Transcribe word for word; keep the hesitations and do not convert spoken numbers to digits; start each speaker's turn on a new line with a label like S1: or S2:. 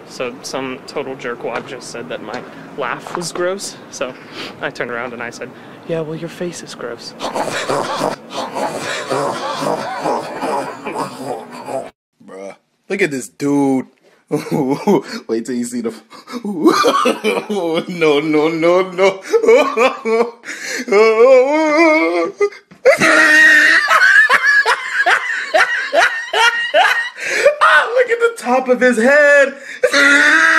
S1: So some total jerkwad just said that my laugh was gross. So I turned around and I said, yeah, well, your face is gross.
S2: Bruh, look at this dude. Wait till you see the... No, no, no, no. Ah, look at the top of his head.